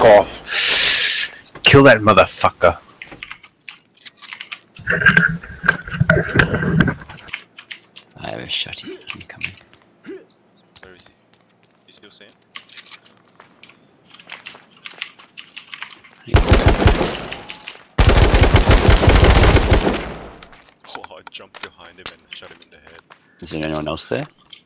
fuck off. Kill that motherfucker. I have a shotty. I'm coming. Where is he? You still see him? Oh, I jumped behind him and shot him in the head. Is there anyone else there?